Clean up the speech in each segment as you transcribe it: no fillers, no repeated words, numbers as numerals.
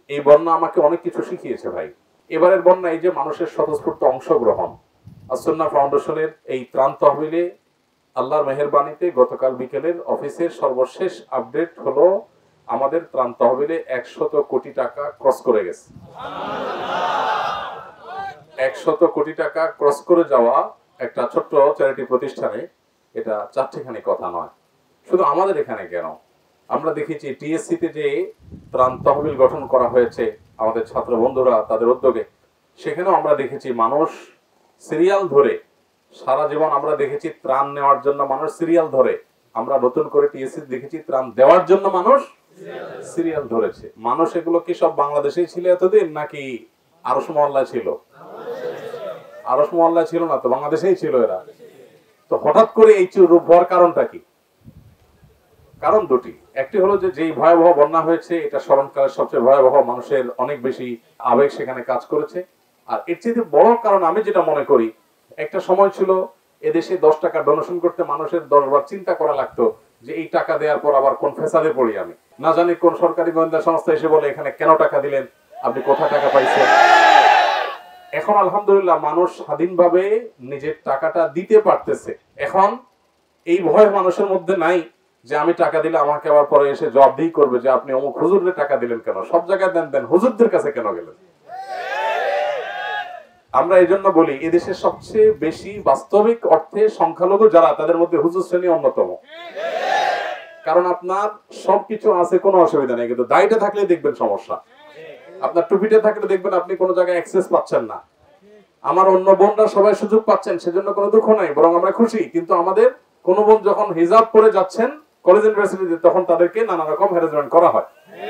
এই বন্যা আমাকে অনেক কিছু শিখিয়েছে ভাই। এবারের বন্যা এই যে মানুষের স্বতঃস্ফূর্ত অংশগ্রহণ, আসুন্নাহ ফাউন্ডেশনের এই ত্রাণ তহবিলে আল্লাহর মেহেরবানিতে গতকাল বিকেলের অফিসের সর্বশেষ আপডেট হলো আমাদের ত্রাণ তহবিলে 100 কোটি টাকা ক্রস করে গেছে। 100 কোটি টাকা ক্রস করে যাওয়া একটা ছোট্ট চ্যারিটি প্রতিষ্ঠানে এটা চারটিখানি কথা নয়। শুধু আমাদের এখানে কেন, আমরা দেখেছি টিএসসিতে যে ত্রাণ তহবিল গঠন করা হয়েছে আমাদের ছাত্র বন্ধুরা তাদের উদ্যোগে, সেখানেও আমরা দেখেছি মানুষ সিরিয়াল ধরে, সারা জীবন আমরা দেখেছি ত্রাণ নেওয়ার জন্য মানুষ সিরিয়াল ধরে, আমরা নতুন করে টিএসসি দেখেছি ত্রাণ দেওয়ার জন্য মানুষ সিরিয়াল ধরেছে। মানুষ এগুলো কি সব বাংলাদেশেই ছিল এতদিন, নাকি আরশ মহল্লায় ছিল? আরশ মহল্লায় ছিল না তো, বাংলাদেশেই ছিল এরা। তো হঠাৎ করে এই রূপ হওয়ার কারণটা কি? কারণ দুটি। একটি হলো যে যেই ভয়াবহ বন্যা হয়েছে এটা স্মরণকালের সবচেয়ে ভয়াবহ, মানুষের অনেক বেশি আবেগ সেখানে কাজ করেছে। আর এর চেয়ে বড় কারণ আমি যেটা মনে করি, একটা সময় ছিল এদেশে 10 টাকা ডোনেশন করতে মানুষের 10 বার চিন্তা করা লাগতো যে এই টাকা দেওয়ার পর আবার কোন ফেসাদে পড়ি আমি, না জানি কোন সরকারি গোয়েন্দা সংস্থা এসে বলে এখানে কেন টাকা দিলেন, আপনি কোথা টাকা পাইছেন। এখন আলহামদুলিল্লাহ মানুষ স্বাধীনভাবে নিজের টাকাটা দিতে পারতেছে। এখন এই ভয় মানুষের মধ্যে নাই যে আমি টাকা দিলে আমাকে আবার পরে এসে জবাবদিহি করবে যে আপনি অমুক হুজুরের টাকা দিলেন কেন, সব জায়গায় দেন, হুজুরদের কাছে কেন গেলেন। আমরা এই জন্য বলি এদেশের সবচেয়ে বেশি বাস্তবিক অর্থে সংখ্যালঘু যারা, তাদের মধ্যে হুজুর শ্রেণী অন্যতম। কারণ আপনার সবকিছু আছে, কোনো অসুবিধা নেই, কিন্তু দায়টা থাকলে দেখবেন সমস্যা। আপনার টুপিটা থাকলে দেখবেন আপনি কোনো জায়গায় অ্যাক্সেস পাচ্ছেন না। আমার অন্য বোনরা সবাই সুযোগ পাচ্ছেন, সেজন্য কোনো দুঃখ নাই, বরং আমরা খুশি। কিন্তু আমাদের কোন বোন যখন হিজাব পরে যাচ্ছেন কলেজ ইউনিভার্সিটিতে, তখন তাদেরকে নানা রকম হ্যারাসমেন্ট করা হয়।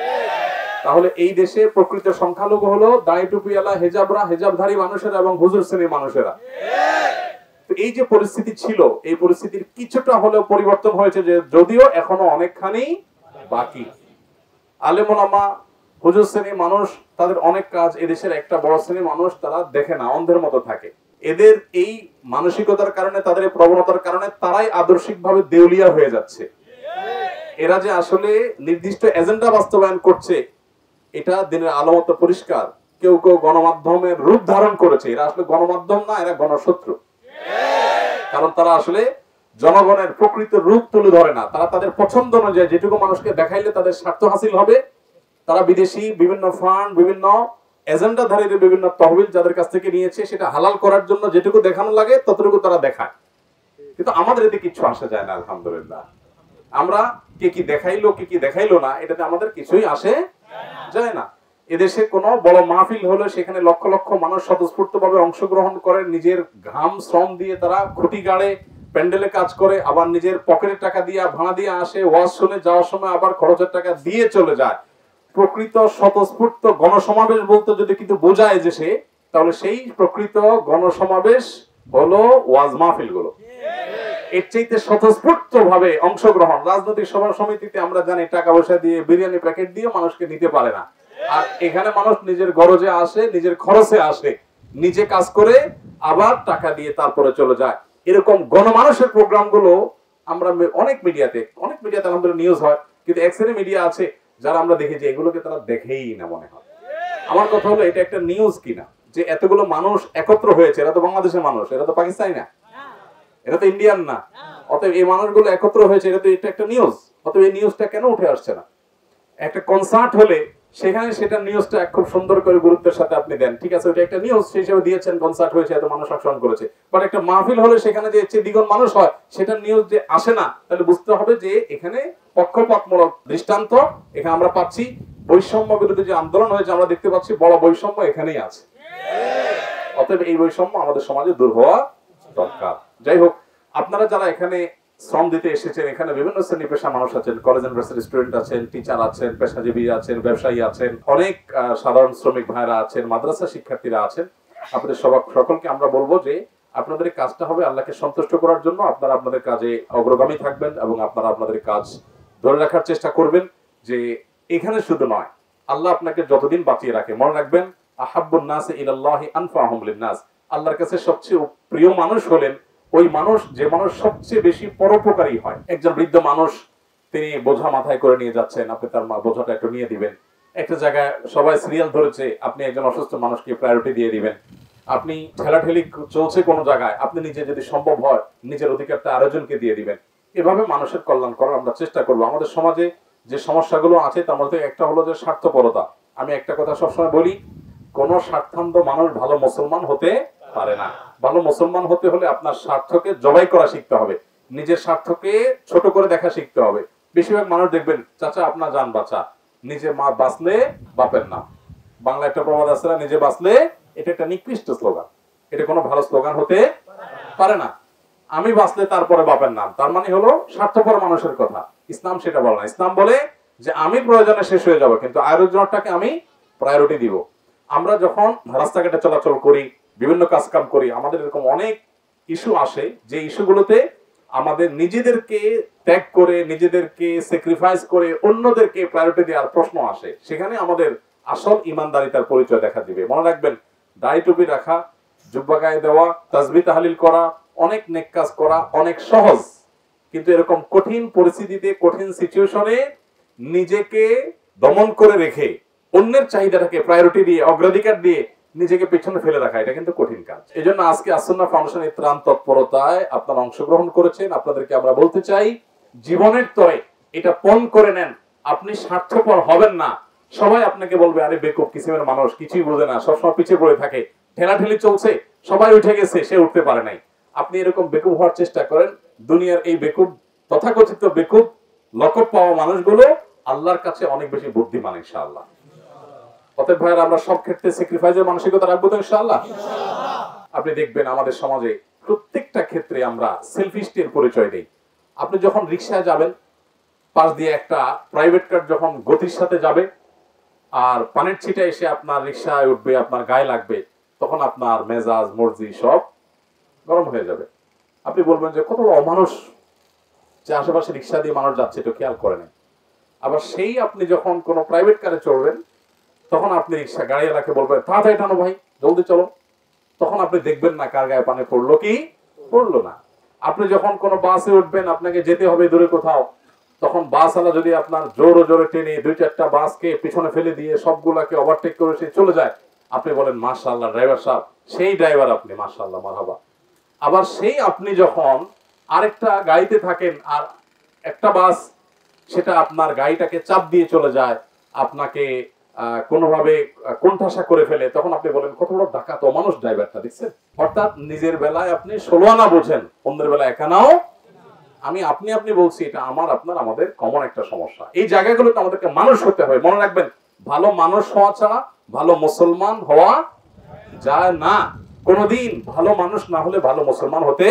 তাহলে এই দেশে প্রকৃত সংখ্যালঘু হলো দাড়ি টুপিওয়ালা, হেজাবরা, হেজাবধারী মানুষেরা এবং হুজুর শ্রেণীর মানুষেরা। তো এই যে পরিস্থিতি ছিল, এই পরিস্থিতির কিছুটা হলেও পরিবর্তন হয়েছে, যে যদিও এখনো অনেকখানি বাকি। আলেম ওলামা, হুজুর শ্রেণীর মানুষ, তাদের অনেক কাজ এদেশের একটা বড় শ্রেণীর মানুষ তারা দেখে না, অন্ধের মতো থাকে। এদের এই মানসিকতার কারণে, তাদের প্রবণতার কারণে তারাই আদর্শিকভাবে দেউলিয়া হয়ে যাচ্ছে। এরা যে আসলে নির্দিষ্ট এজেন্ডা বাস্তবায়ন করছে এটা দিনের আলো মতো পরিষ্কার। কেউ কেউ গণমাধ্যমের রূপ ধারণ করেছে, এরা আসলে গণমাধ্যম না, এরা গণশত্রু। কারণ তারা আসলে জনগণের প্রকৃত রূপ তুলে ধরে না। তারা তাদের পছন্দ অনুযায়ী যেটুকু মানুষকে দেখাইলে তাদের স্বার্থ হাসিল হবে, তারা বিদেশি বিভিন্ন ফান্ড, বিভিন্ন এজেন্ডাধারীদের বিভিন্ন তহবিল যাদের কাছ থেকে নিয়েছে, সেটা হালাল করার জন্য যেটুকু দেখানো লাগে ততটুকু তারা দেখায়। কিন্তু আমাদের এতে কিছু আসে যায় না আলহামদুলিল্লাহ। আমরা কে কি দেখাইলো কে কি দেখাইলো না, এটাতে আমাদের কিছুই আসে যায় না। এদেশে কোনো বড় মাহফিল হলে সেখানে লক্ষ লক্ষ মানুষ স্বতঃস্ফূর্তভাবে অংশগ্রহণ করে, নিজের ঘাম শ্রম দিয়ে তারা খুঁটি গাড়ে, প্যান্ডেলে কাজ করে, আবার নিজের পকেটের টাকা দিয়ে ভাড়া দিয়ে আসে, ওয়াজ শুনে যাওয়ার সময় আবার খরচের টাকা দিয়ে চলে যায়। প্রকৃত স্বতঃস্ফূর্ত গণসমাবেশ বলতে যদি কিন্তু বোঝায় যে সে, তাহলে সেই প্রকৃত গণসমাবেশ হলো ওয়াজ মাহফিল গুলো। এর চাইতে স্বতঃস্ফূর্ত ভাবে অংশগ্রহণ, রাজনৈতিক সভা সমিতিতে আমরা জানি টাকা পয়সা দিয়ে, বিরিয়ানি প্যাকেট দিয়ে মানুষকে নিতে পারে না। আর এখানে মানুষ নিজের গরজে আসে, নিজের খরচে আসে, নিজে কাজ করে আবার টাকা দিয়ে তারপরে চলে যায়। এরকম গণমানুষের প্রোগ্রাম গুলো আমরা অনেক মিডিয়াতে আলহামদুলিল্লাহ নিউজ হয়, কিন্তু এক শ্রেণী মিডিয়া আছে যারা আমরা দেখেছি এগুলোকে তারা দেখেই না মনে হয়। আমার কথা হলো এটা একটা নিউজ কিনা, যে এতগুলো মানুষ একত্র হয়েছে, এরা তো বাংলাদেশের মানুষ, এরা তো পাকিস্তানি না, এটা তো ইন্ডিয়ান না। অতএব এই মানুষগুলো একত্র হয়েছে, এটা একটা নিউজ। অতএব এই নিউজটা কেন উঠে আসছে না? একটা কনসার্ট হলে সেখানে সেটা নিউজটা খুব সুন্দর করে গুরুত্বের সাথে আপনি দেন, ঠিক আছে, ওটা একটা নিউজ সেই হিসেবে দিয়েছেন, কনসার্ট হয়েছে, এত মানুষ অংশগ্রহণ করেছে। বাট একটা মাহফিল হলে সেখানে যে দ্বিগুণ মানুষ হয়, সেটা নিউজ যে আসে না, তাহলে বুঝতে হবে যে এখানে পক্ষপাতমূলক দৃষ্টান্ত এখানে আমরা পাচ্ছি। বৈষম্য বিরোধী যে আন্দোলন হয়েছে আমরা দেখতে পাচ্ছি বড় বৈষম্য এখানেই আছে। অতএব এই বৈষম্য আমাদের সমাজে দূর হওয়া দরকার। যাই হোক, আপনারা যারা এখানে শ্রম দিতে এসেছেন, এখানে বিভিন্ন শ্রেণী পেশা মানুষ আছেন, কলেজ ইউনিভার্সিটি স্টুডেন্ট আছেন, টিচার আছেন, পেশাজীবী আছেন, ব্যবসায়ী আছেন, অনেক সাধারণ শ্রমিক ভাইরা আছেন, মাদ্রাসা শিক্ষার্থীরা আছেন। আপনাদের সকলকে আমরা বলবো যে আপনাদের কাজটা হবে আল্লাহকে সন্তুষ্ট করার জন্য। আপনারা আপনাদের কাজে অগ্রগামী থাকবেন এবং আপনারা আপনাদের কাজ ধরে রাখার চেষ্টা করবেন। যে এখানে শুধু নয়, আল্লাহ আপনাকে যতদিন বাঁচিয়ে রাখে, মনে রাখবেন আহাব্বুন নাসি ইলাল্লাহি আনফাহুম লিন-নাস। আল্লাহর কাছে সবচেয়ে প্রিয় মানুষ হলেন ওই মানুষ যে মানুষ সবচেয়ে বেশি পরোপকারী হয়। একজন বৃদ্ধ মানুষ, তিনি বোঝা মাথায় করে নিয়ে যাচ্ছেন, আপনি তার বোঝাটা একটু নিয়ে দিবেন। একটা জায়গায় সবাই সিরিয়াল ধরেছে, আপনি একজন অসুস্থ মানুষকে প্রায়োরিটি দিয়ে দিবেন। আপনি ঠেলাঠেলি চলছে কোনো জায়গায়, আপনি নিজে যদি সম্ভব হয় নিজের অধিকারটা আরেকজনকে দিয়ে দিবেন। এভাবে মানুষের কল্যাণ করার আমরা চেষ্টা করবো। আমাদের সমাজে যে সমস্যাগুলো আছে তার মধ্যে একটা হলো যে স্বার্থপরতা। আমি একটা কথা সবসময় বলি, কোন স্বার্থান্ধ মানুষ ভালো মুসলমান হতে পারে না। ভালো মুসলমান হতে হলে আপনার স্বার্থকে জবাই করা শিখতে হবে, নিজের স্বার্থকে ছোট করে দেখা শিখতে হবে। বেশিরভাগ মানুষ দেখবেন, চাচা আপনার জান বাঁচা, নিজে মা বাঁচলে বাপের নাম। বাংলা একটা প্রবাদ আছে না, নিজে বাঁচলে, এটা একটা নিকৃষ্ট স্লোগান, এটা কোনো ভালো স্লোগান হতে পারে না। আমি বাঁচলে তারপরে বাপের নাম, তার মানে হলো স্বার্থপর মানুষের কথা। ইসলাম সেটা বলে না। ইসলাম বলে যে আমি প্রয়োজনে শেষ হয়ে যাব, কিন্তু আয়োজনটাকে আমি প্রায়োরিটি দিব। আমরা যখন রাস্তাঘাটে চলাচল করি, বিভিন্ন কাজ কাম করি, আমাদের এরকম অনেক ইস্যু আসে যে ইস্যুগুলোতে আমাদের নিজেদেরকে ত্যাগ করে, নিজেদেরকে স্যাক্রিফাইস করে অন্যদেরকে প্রায়োরিটি দেওয়ার প্রশ্ন আসে। সেখানে আমাদের আসল ইমানদারিতার পরিচয় দেখা দিবে। মনে রাখবেন, দাড়ি টুপি রাখা, জুব্বা গায়ে দেওয়া, তাসবিহ তাহলিল করা, অনেক নেক কাজ করা অনেক সহজ, কিন্তু এরকম কঠিন পরিস্থিতিতে, কঠিন সিচুয়েশনে নিজেকে দমন করে রেখে অন্যের চাহিদাটাকে প্রায়োরিটি দিয়ে, অগ্রাধিকার দিয়ে নিজেকে পেছনে ফেলে রাখা, এটা কিন্তু কঠিন কাজ। এই জন্য আজকে আসুন্নাহ ফাউন্ডেশনের ত্রাণ তৎপরতায় আপনারা অংশগ্রহণ করেছেন। আপনাদেরকে আমরা বলতে চাই, জীবনের তরে এটা পণ করে নেন, আপনি স্বার্থপর হবেন না। সবাই আপনাকে বলবে, আরে বেকুব কিসিমের মানুষ, কিছুই বোঝে না, সবসময় পিছিয়ে পড়ে থাকে, ঠেলাঠেলি চলছে, সবাই উঠে গেছে, সে উঠতে পারে নাই। আপনি এরকম বেকুব হওয়ার চেষ্টা করেন, দুনিয়ার এই বেকুব, তথাকথিত বেকুব লকব পাওয়া মানুষগুলো আল্লাহর কাছে অনেক বেশি বুদ্ধিমান ইনশাআল্লাহ। অতএব ভাইয়েরা, আমরা সব ক্ষেত্রে স্যাক্রিফাইসের মানসিকতা রাখবো তো ইনশাআল্লাহ। আপনি দেখবেন আমাদের সমাজে প্রত্যেকটা ক্ষেত্রে আমরা সেলফিস্টের পরিচয় দেই। আপনি যখন রিকশায় যাবেন, পাশ দিয়ে একটা প্রাইভেট কার যখন গতির সাথে যাবে আর পানির ছিটা এসে আপনার রিকশায় উঠবে, আপনার গায়ে লাগবে, তখন আপনার মেজাজ মর্জি সব গরম হয়ে যাবে। আপনি বলবেন যে কত অমানুষ, যে আশেপাশে রিকশা দিয়ে মানুষ যাচ্ছে এটা খেয়াল করে নেই। আবার সেই আপনি যখন কোনো প্রাইভেট কারে চড়বেন, তখন আপনি রিকশা গাড়িওয়ালাকে বলবেন, তাড়াতাড়ি টানো ভাই, জলদি চলো। তখন আপনি দেখবেন না কার গায়ে পানি পড়লো কি পড়লো না। আপনি যখন কোনো বাসে উঠবেন, আপনাকে যেতে হবে দূরে কোথাও, তখন বাসওয়ালা যদি আপনার জোরে জোরে টেনে 2-4টা বাসকে পিছনে ফেলে দিয়ে সবগুলাকে ওভারটেক করে সে চলে যায়, আপনি বলেন মাশাআল্লাহ ড্রাইভার সাহেব, সেই ড্রাইভার আপনি, মাশাআল্লাহ মারহাবা। আবার সেই আপনি যখন আরেকটা গাড়িতে থাকেন আর একটা বাস সেটা আপনার গাড়িটাকে চাপ দিয়ে চলে যায়, আপনাকে কোনোভাবে কোণঠাসা করে ফেলে, তখন আপনি বলেন কত বড় ডাকাত অমানুষ ড্রাইভারটা, দেখছেন। অর্থাৎ নিজের বেলায় আপনি 16 আনা বোঝেন, অন্যের বেলায় একানাও। আপনি বলছি, এটা আমার আপনার আমাদের কমন একটা সমস্যা। এই জায়গাগুলোতে আমাদেরকে মানুষ হতে হবে। মনে রাখবেন, ভালো মানুষ হওয়া ছাড়া ভালো মুসলমান হওয়া যায় না। কোনদিন ভালো মানুষ না হলে ভালো মুসলমান হতে,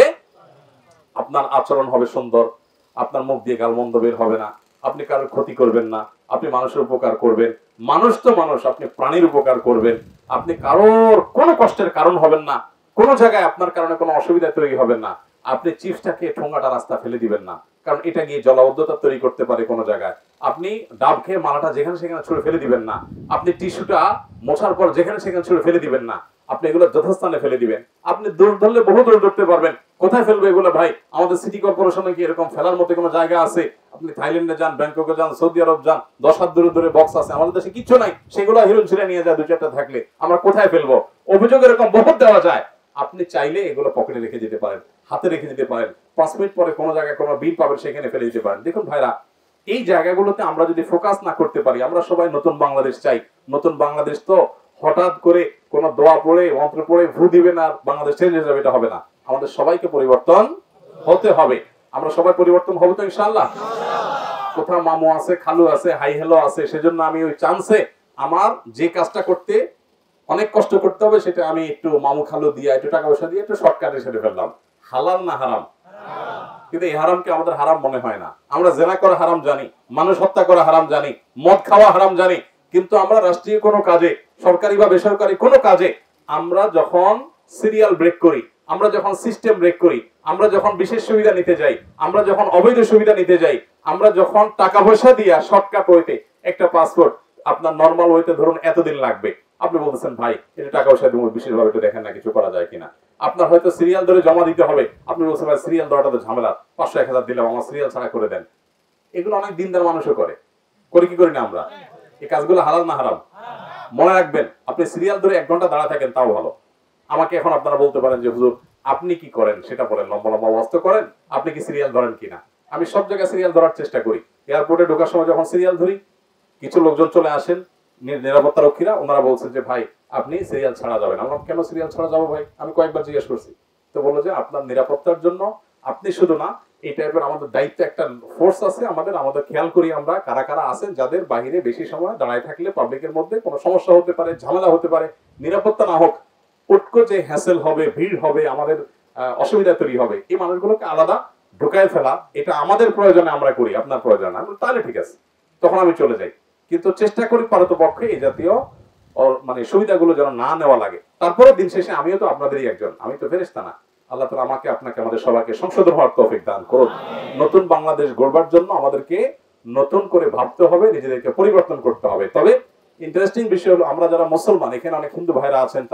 আপনার আচরণ হবে সুন্দর, আপনার মুখ দিয়ে গালমন্দ বের হবে না, আপনি কারোর ক্ষতি করবেন না, আপনি মানুষের উপকার করবেন। মানুষ তো মানুষ, আপনি প্রাণীর উপকার করবেন, আপনি কারোর কোনো কষ্টের কারণ হবেন না, কোনো জায়গায় আপনার কারণে কোনো অসুবিধা তৈরি হবে না। আপনি চিপসটাকে ঠোঙাটা রাস্তা ফেলে দিবেন না, কারণ এটা গিয়ে জলাবদ্ধতা তৈরি করতে পারে কোনো জায়গায়। আপনি ডাব খেয়ে মালাটা যেখানে সেখানে ছুঁড়ে ফেলে দিবেন না, আপনি টিস্যুটা মোছার পর যেখানে সেখানে ছুঁড়ে ফেলে দিবেন না, আপনি এগুলো যথাস্থানে ফেলে দিবেন। আপনি দৌড় ধরলে বহু দৌড় ধরতে পারবেন, কোথায় ফেলবে এগুলো ভাই? আমাদের সিটি কর্পোরেশনে কি এরকম ফেলার মতো কোনো জায়গা আছে? আপনি থাইল্যান্ডে যান, ব্যাংককে যান, সৌদি আরব যান, 10 হাত দূরে দূরে বক্স আছে, আমাদের দেশে কিচ্ছু নাই। সেগুলো হিরোন ছিঁড়ে নিয়ে যায়, 2-4টা থাকলে আমরা কোথায় ফেলবো? অভিযোগ এরকম বহুত দেওয়া যায়। আপনি চাইলে এগুলো পকেটে রেখে যেতে পারেন, হাতে রেখে যেতে পারেন, 5 মিনিট পরে কোনো জায়গায় কোনো বিল পাবেন, সেখানে ফেলে দিতে পারেন। দেখুন ভাইরা, এই জায়গাগুলোতে আমরা যদি ফোকাস না করতে পারি, আমরা সবাই নতুন বাংলাদেশ চাই। নতুন বাংলাদেশ তো হঠাৎ করে কোনো দোয়া পড়ে, মন্ত্র পড়ে ভু দিবেন আর বাংলাদেশ চেঞ্জ হয়ে যাবে, এটা হবে না। আমাদের সবাইকে পরিবর্তন হতে হবে। আমরা সবাই পরিবর্তন হবো তো ইনশাআল্লাহ। কোথাও মামু আছে, খালু আছে, হাই হ্যালো আছে, সেজন্য আমি ওই চান্সে আমার যে কাজটা করতে অনেক কষ্ট করতে হবে, সেটা আমি একটু মামু খালু দিয়ে, একটু টাকা পয়সা দিয়ে একটু শর্টকাটে সেরে ফেললাম। হালাল না হারাম? কিন্তু এই হারামকে আমাদের হারাম মনে হয় না। আমরা জেনা করা হারাম জানি, মানুষ হত্যা করা হারাম জানি, মদ খাওয়া হারাম জানি, কিন্তু আমরা রাষ্ট্রীয় কোনো কাজে, সরকারি বা বেসরকারি কোনো কাজে আমরা যখন সিরিয়াল ব্রেক করি, আমরা যখন সিস্টেম ব্রেক করি, আমরা যখন বিশেষ সুবিধা নিতে যাই, আমরা যখন অবৈধ সুবিধা নিতে যাই, আমরা যখন টাকা পয়সা দিয়ে শর্টকাট ওয়েতে একটা পাসপোর্ট আপনার নরমাল ওয়েতে ধরুন এতদিন লাগবে, আপনি বলতেছেন ভাই এটা টাকা পয়সা দিব, বিশেষভাবে একটু দেখেন না কিছু করা যায় কিনা। আপনার হয়তো সিরিয়াল ধরে জমা দিতে হবে, আপনি বলছেন ভাই সিরিয়াল দেওয়াটা তো ঝামেলা, 500-1000 দিলাম, আমার সিরিয়াল ছাড়া করে দেন। এগুলো অনেক দিনদার মানুষও করে কি করি না আমরা? এই কাজগুলো হালাল না হারাম? মনে রাখবেন, আপনি সিরিয়াল ধরে 1 ঘন্টা দাঁড়া থাকেন তাও ভালো। আমাকে এখন আপনারা বলতে পারেন যে হুজুর আপনি কি করেন সেটা বলেন, লম্বা লম্বা ওয়াজ করেন, আপনি কি সিরিয়াল ধরেন কিনা? আমি সব জায়গায় সিরিয়াল ধরার চেষ্টা করি। এয়ারপোর্টে ঢোকার সময় যখন সিরিয়াল ধরি, কিছু লোকজন চলে আসেন নিরাপত্তা রক্ষীরা, ওনারা বলছেন যে ভাই আপনি সিরিয়াল ছাড়া যাবেন। আমরা কেন সিরিয়াল ছাড়া যাবো ভাই? আমি কয়েকবার জিজ্ঞেস করছি, তো বললো যে আপনার নিরাপত্তার জন্য আপনি শুধু না, এই টাইপের আমাদের দায়িত্ব একটা ফোর্স আছে আমাদের খেয়াল করি আমরা কারা কারা আছেন যাদের বাহিরে বেশি সময় দাঁড়ায় থাকলে পাবলিকের মধ্যে কোনো সমস্যা হতে পারে, ঝামেলা হতে পারে, নিরাপত্তা না হোক, উটকো যে হ্যাসেল হবে, ভিড় হবে, আমাদের অসুবিধা তৈরি হবে, এই মানুষগুলোকে আলাদা ঢুকায় ফেলা, এটা আমাদের প্রয়োজনে আমরা করি, আপনার প্রয়োজনে না, তাহলে ঠিক আছে, তখন আমি চলে যাই। কিন্তু চেষ্টা করি পারতপক্ষে এই জাতীয় মানে সুবিধাগুলো যেন না নেওয়া লাগে। তারপরে দিন শেষে আমিও তো আপনাদেরই একজন, আমি তো ফেরেশতা না। আল্লাহ তাআলা আমাকে আপনাকে আমাদের সবাইকে সংশোধন হওয়ার তৌফিক দান করুন। নতুন বাংলাদেশ গড়বার জন্য আমাদেরকে নতুন করে ভাবতে হবে, নিজেদেরকে পরিবর্তন করতে হবে। তবে ইন্টারেস্টিং বিষয় হলো, আমরা যারা মুসলমান, এখানে অনেক হিন্দু ভাইরা আছেন,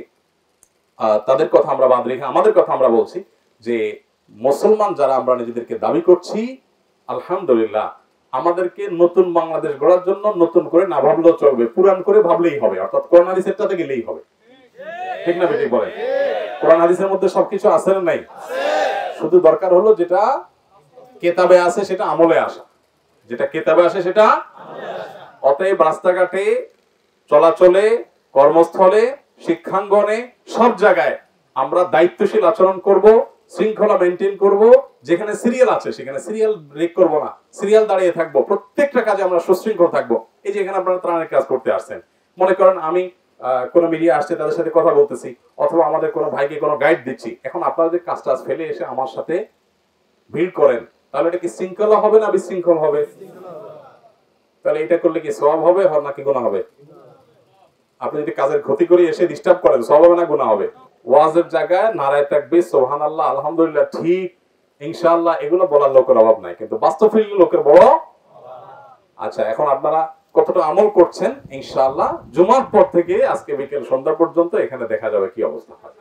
তাদের কথা আমরা বাদ রেখে আমাদের কথা আমরা বলছি যে মুসলমান যারা আমরা নিজেদেরকে দাবি করছি, আলহামদুলিল্লাহ আমাদেরকে নতুন বাংলাদেশ গড়ার জন্য নতুন করে না ভাবলেও চলবে, পুরান করে ভাবলেই হবে, অর্থাৎ কোরআন হাদিসেরটাতে গেলেই হবে। ঠিক না বেঠিক বলেন? কোরআন হাদিসের মধ্যে সবকিছু আছে না নাই? শুধু দরকার হলো যেটা কিতাবে আছে সেটা আমলে আসা, যেটা কিতাবে আসে সেটা অতএব রাস্তাঘাটে, চলাচলে, কর্মস্থলে, শিক্ষাঙ্গনে, সব জায়গায় আমরা দায়িত্বশীল আচরণ করব, শৃঙ্খলা মেনটেন করব। যেখানে সিরিয়াল আছে সেখানে সিরিয়াল ব্রেক করব না, সিরিয়াল দাঁড়িয়ে থাকবো, প্রত্যেকটা কাজে আমরা সুশৃঙ্খল থাকবো। এই যে এখানে আপনারা ত্রাণের কাজ করতে আসছেন, মনে করেন আমি কোন মিডিয়া আসছে, তাদের সাথে কথা বলতেছি, অথবা আমাদের কোনো ভাইকে কোনো গাইড দিচ্ছি, এখন আপনারা যে কাজটা ফেলে এসে আমার সাথে ভিড় করেন, তাহলে এটা কি শৃঙ্খলা হবে না বিশৃঙ্খল হবে? তাহলে এটা করলে কি সওয়াব হবে নাকি গুনাহ হবে? আপনি যদি কাজের ক্ষতি করে এসে ডিস্টার্ব করেন, সওয়াব হবে না গুনাহ হবে? ওয়াজের জায়গায় নারায়ে তাকবীর, সুবহানাল্লাহ, আলহামদুলিল্লাহ, ঠিক, ইনশাআল্লাহ, এগুলো বলার লোকের অভাব নাই, কিন্তু বাস্তবিক লোকের বড়। আচ্ছা, এখন আপনারা কতটা আমল করছেন? ইনশাআল্লাহ জুমার পর থেকে আজকে বিকেল সন্ধ্যা পর্যন্ত এখানে দেখা যাবে কি অবস্থা হয়।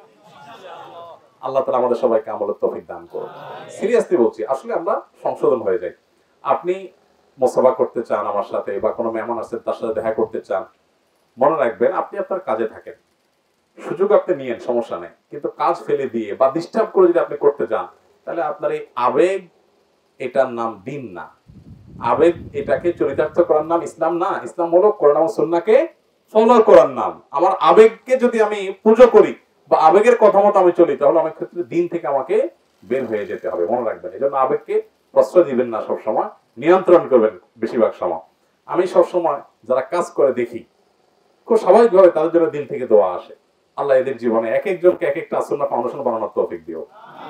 আল্লাহ তাআলা আমাদের সবাইকে আমলের তৌফিক দান করুন। সিরিয়াসলি বলছি, আসলে আমরা সংশোধন হয়ে যাই। আপনি মুসাফা করতে চান আমার সাথে, বা কোনো মেহমান আসছেন তার সাথে দেখা করতে চান, মনে রাখবেন আপনি আপনার কাজে থাকেন, সুযোগ আপনি নিয়েন, সমস্যা নেই, কিন্তু কাজ ফেলে দিয়ে বা ডিস্টার্ব করে যদি আপনি করতে যান, তাহলে আপনার এই আবেগ, এটার নাম দিন না। আবেগ এটাকে চরিতার্থ করার নাম ইসলাম না। ইসলাম হলো কোরআন এবং সুন্নাহকে ফলো করার নাম। আমার আবেগকে যদি আমি পুজো করি বা আবেগের কথা মতো আমি চলি, তাহলে অনেক ক্ষেত্রে দিন থেকে আমাকে বের হয়ে যেতে হবে, মনে রাখবেন। এই জন্য আবেগকে প্রশ্রয় দিবেন না, সবসময় নিয়ন্ত্রণ করবেন বেশিরভাগ সময়। আমি সবসময় যারা কাজ করে দেখি, খুব স্বাভাবিকভাবে তাদের জন্য দিল থেকে দোয়া আসে। আল্লাহ এদের জীবনে এক একজনকে এক একটা সুন্নাহ ফাউন্ডেশন বানানোর তৌফিক দিও।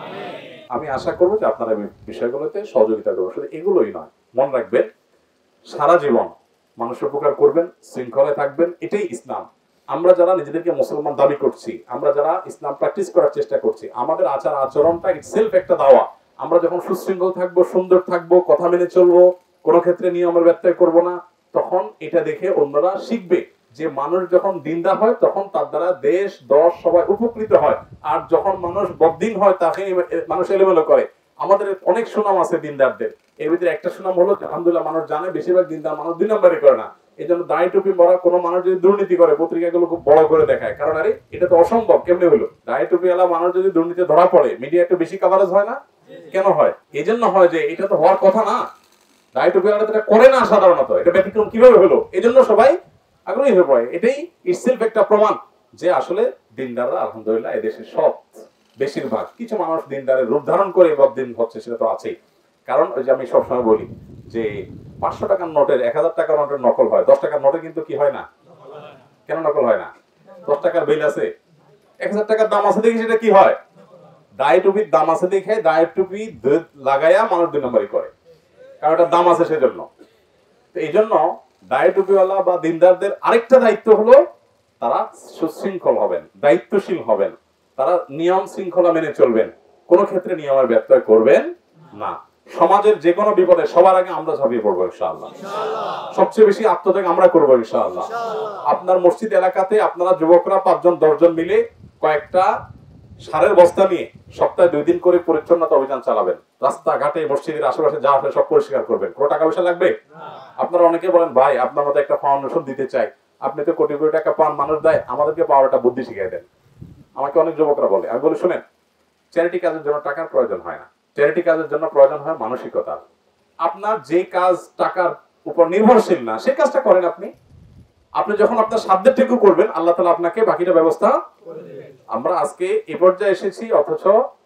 আমি আশা করবো যে আপনারা বিষয়গুলোতে সহযোগিতা করবেন। শুধু এগুলোই নয়, মনে রাখবেন সারা জীবন মানুষের উপকার করবেন, শৃঙ্খলায় থাকবেন, এটাই ইসলাম। আমরা যারা নিজেদেরকে মুসলমান দাবি করছি, আমরা যারা ইসলাম প্র্যাকটিস করার চেষ্টা করছি, আমাদের আচার আচরণটা ইটসেলফ একটা দাওয়া। আমরা যখন সুশৃঙ্খল থাকবো, সুন্দর থাকবো, কথা মেনে চলবো, কোনো ক্ষেত্রে নিয়মের ব্যত্যয় করব না, তখন এটা দেখে অন্যরা শিখবে যে মানুষ যখন দিনদার হয় তখন তার দ্বারা দেশ দশ সবাই উপকৃত হয়। আর যখন মানুষ বদ্দিন হয় তাকে মানুষ এলোমেলো করে। আমাদের অনেক সুনাম আছে দিনদারদের, এর ভিতরে একটা সুনাম হলো আলহামদুলিল্লাহ মানুষ জানে বেশিরভাগ দিনদার মানুষ 2 নম্বরই করে না। এই জন্য দাড়ি টুপি পরা কোনো মানুষ যদি দুর্নীতি করে, পত্রিকাগুলো খুব বড় করে দেখায়, কারণ আরে এটা তো অসম্ভব, কেমনে হলো? দাড়ি টুপি ওয়ালা মানুষ যদি দুর্নীতি ধরা পড়ে, মিডিয়া একটু বেশি কভারেজ হয় না? কেন হয়? এই জন্য হয় যে এটা তো হওয়ার কথা না, দাড়ি টুপি ওয়ালা এটা করে না সাধারণত, এটা ব্যতিক্রম কিভাবে হলো, এই জন্য সবাই আগ্রহী হয়ে পড়ে। এটাই ইটসেলফ একটা প্রমাণ যে আসলে দিনদাররা আলহামদুলিল্লাহ এদেশে সব বেশিরভাগ, কিছু মানুষ দিনদারের রূপ ধারণ করে বদ্দিন হচ্ছে, সেটা তো আছেই। কারণ ওই যে আমি সবসময় বলি যে 500 টাকার নোটের 1000 টাকার নোটের নকল হয়, 10 টাকার নোটে কিন্তু কি হয় না? কেন নকল হয় না? 10 টাকার বিল আছে, 1000 টাকার দাম আছে দেখি সেটা কি হয়? দায় টুপির দাম আছে দেখে দায় টুপি লাগাইয়া মানুষ 2 নম্বরই করে, কারণ ওটার দাম আছে সেজন্য। তো এই জন্য দায় টুপিওয়ালা বা দিনদারদের আরেকটা দায়িত্ব হলো তারা সুশৃঙ্খল হবেন, দায়িত্বশীল হবেন, তারা নিয়ম শৃঙ্খলা মেনে চলবেন, কোনো ক্ষেত্রে নিয়মের ব্যত্যয় করবেন না। সমাজের যে কোনো বিপদে সবার আগে আমরা ঝাঁপিয়ে পড়বো ইনশাআল্লাহ। সবচেয়ে বেশি আত্মত্যাগ আমরা করবো ইনশাআল্লাহ। আপনার মসজিদ এলাকাতে আপনারা যুবকরা 5 জন 10 জন মিলে কয়েকটা সারের বস্তা নিয়ে সপ্তাহে 2 দিন করে পরিচ্ছন্নতা অভিযান চালাবেন। রাস্তাঘাটে মসজিদের আশেপাশে যা আছে সব পরিষ্কার করবেন, কোনো টাকা পয়সা লাগবে? আপনারা অনেকে বলেন ভাই আপনার মতো একটা ফাউন্ডেশন দিতে চাই, আপনি তো কোটি কোটি টাকা পান, মানুষ দেয়, আমাদেরকে পাওয়ার একটা বুদ্ধি শিখিয়ে দেন। আমাকে অনেক যুবকরা বলে, আমি বলি শুনেন, চ্যারিটি কাজের জন্য টাকার প্রয়োজন হয় না, চ্যারিটি কাজের জন্য প্রয়োজন হয় মানসিকতা। আপনার যে কাজ টাকার উপর নির্ভরশীল না সেই কাজটা করেন আপনি। আপনি যখন আপনার সাধ্যের টুকু করবেন, আল্লাহ তাআলা আপনাকে বাকিটা ব্যবস্থা করে দিবেন। আমরা আজকে এই পর্যায়ে এসেছি, অথচ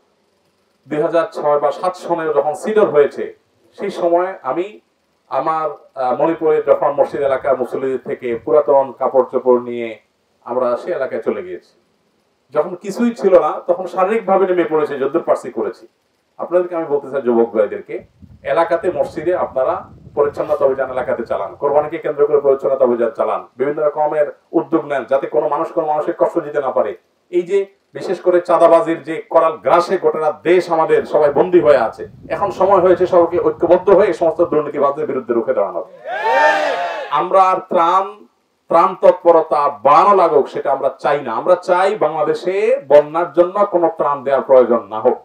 2006 বা 2007 সনে যখন সিডর হয়েছে সেই সময় আমি আমার মণিপুরে যখন মসজিদ এলাকার মুসল্লিদের থেকে পুরাতন কাপড় চোপড় নিয়ে আমরা সেই এলাকায় চলে গিয়েছি। যখন কিছুই ছিল না তখন শারীরিকভাবে নেমে পড়েছে, যদ্দূর পারছি করেছি। আপনাদেরকে আমি বলতে চাই, যুবক ভাইদেরকে, এলাকাতে মসজিদে আপনারা পরিচ্ছন্নতা অভিযান এলাকাতে চালান, কোরবানিকে কেন্দ্র করে পরিচ্ছন্নতা অভিযান চালান, বিভিন্ন রকমের উদ্যোগ নেন যাতে কোনো মানুষের কষ্ট দিতে না পারে। এই যে বিশেষ করে চাঁদাবাজির যে করাল গ্রাসে গোটা দেশ আমাদের সবাই বন্দী হয়ে আছে, এখন সময় হয়েছে সবাইকে ঐক্যবদ্ধ হয়ে এই সমস্ত দুর্নীতিবাজদের বিরুদ্ধে রুখে দাঁড়ানো। আমরা আর ত্রাণ তৎপরতা বাড়ানো লাগুক সেটা আমরা চাই না। আমরা চাই বাংলাদেশে বন্যার জন্য কোনো ত্রাণ দেওয়ার প্রয়োজন না হোক।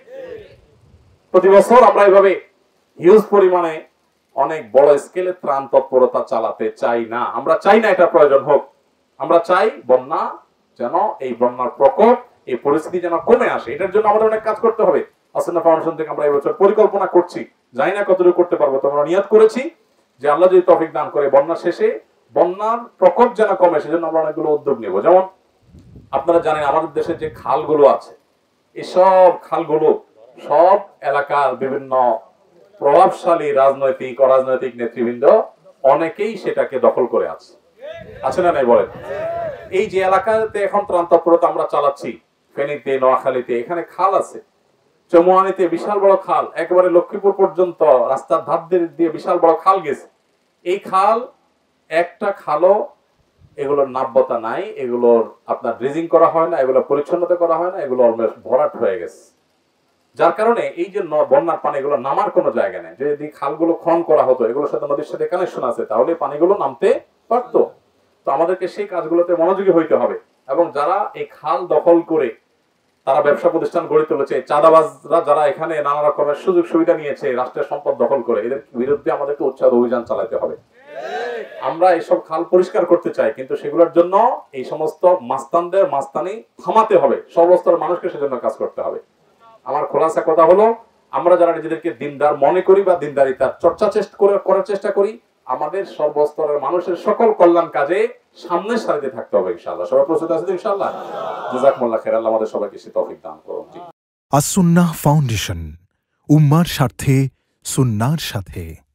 প্রতি বছর আমরা এইভাবে হিউজ পরিমাণে অনেক বড় স্কেলে ত্রাণ তৎপরতা চালাতে চাই না। আমরা চাই না এটা প্রয়োজন হোক। আমরা চাই বন্যা যেন, এই বন্যার প্রকোপ, এই পরিস্থিতি যেন কমে আসে। এটার জন্য আমাদের অনেক কাজ করতে হবে। আসন্না ফাউন্ডেশন থেকে আমরা এই বছর পরিকল্পনা করছি, জানি না কতটুকু করতে পারবো, তো আমরা নিয়ত করেছি যে আল্লাহ যদি তৌফিক দান করে বন্যা শেষে বন্যার প্রকোপ যেন কমে সেজন্য আমরা অনেকগুলো উদ্যোগ নেব। যেমন আপনারা জানেন আমাদের দেশে যে খালগুলো আছে, এসব খালগুলো সব এলাকার বিভিন্ন প্রভাবশালী রাজনৈতিক অরাজনৈতিক নেতৃবৃন্দ অনেকেই সেটাকে দখল করে আছে না নাই বলেন? এই যে এলাকাতে এখন ত্রাণ তৎপরতা আমরা চালাচ্ছি, ফেনীতে, নোয়াখালীতে, এখানে খাল আছে, চৌমুহানিতে বিশাল বড় খাল, একেবারে লক্ষ্মীপুর পর্যন্ত রাস্তার ধার দিয়ে বিশাল বড় খাল গেছে। এই খাল একটা খালও এগুলোর নাব্যতা নাই, এগুলোর আপনার ড্রেজিং করা হয় না, এগুলো পরিচ্ছন্নতা করা হয় না, এগুলো অলমোস্ট ভরাট হয়ে গেছে। যার কারণে এই যে বন্যার পানি এগুলো নামার কোনো জায়গা নেই। যদি খালগুলো খনন করা হতো, এগুলোর সাথে নদীর সাথে কানেকশন আছে, তাহলে পানিগুলো নামতে পারতো। তো আমাদেরকে সেই কাজগুলোতে মনোযোগী হইতে হবে। এবং যারা এই খাল দখল করে তারা ব্যবসা প্রতিষ্ঠান গড়ে তুলেছে, চাঁদাবাজরা যারা এখানে নানা রকমের সুযোগ সুবিধা নিয়েছে রাষ্ট্রের সম্পদ দখল করে, এদের বিরুদ্ধে আমাদেরকে উচ্ছেদ অভিযান চালাতে হবে। আমরা এইসব খাল পরিষ্কার করতে চাই, কিন্তু সেগুলোর জন্য এই সমস্ত মাস্তানদের মাস্তানি থামাতে হবে। সর্বস্তরের মানুষকে সেজন্য কাজ করতে হবে। আমার খোলাসা কথা হলো, আমরা যারা নিজেদেরকে দিনদার মনে করি বা দিনদারিতার চর্চা করার চেষ্টা করি, আমাদের সর্বস্তরের মানুষের সকল কল্যাণ কাজে সামনের সারিতে থাকতে হবে ইনশাআল্লাহ। সবাই প্রস্তুত আছেন ইনশাআল্লাহ? জাযাকুমুল্লাহ খাইর। আল্লাহ আমাদের সবাইকে সে তৌফিক দান করুন। আস-সুন্নাহ ফাউন্ডেশন, উম্মার স্বার্থে সুন্নাহর সাথে।